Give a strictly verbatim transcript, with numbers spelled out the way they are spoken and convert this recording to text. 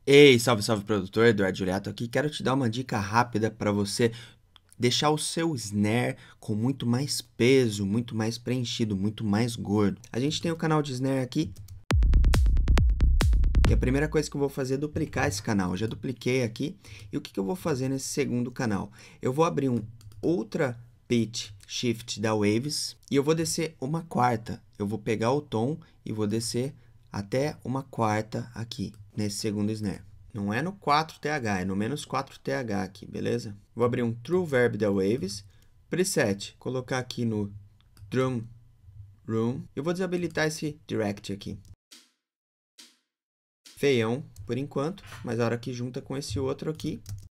Ei, salve, salve, produtor, Eduardo Juliato aqui. Quero te dar uma dica rápida para você deixar o seu snare com muito mais peso, muito mais preenchido, muito mais gordo. A gente tem o canal de snare aqui. E a primeira coisa que eu vou fazer é duplicar esse canal. Eu já dupliquei aqui. E o que, que eu vou fazer nesse segundo canal? Eu vou abrir um Ultra Pitch Shift da Waves e eu vou descer uma quarta. Eu vou pegar o tom e vou descer até uma quarta aqui, nesse segundo snare. Não é no quatro T H, é no menos quatro T H aqui, beleza? Vou abrir um True Verb da Waves, preset, colocar aqui no Drum Room. Eu vou desabilitar esse Direct aqui. Feião por enquanto, mas a hora que junta com esse outro aqui,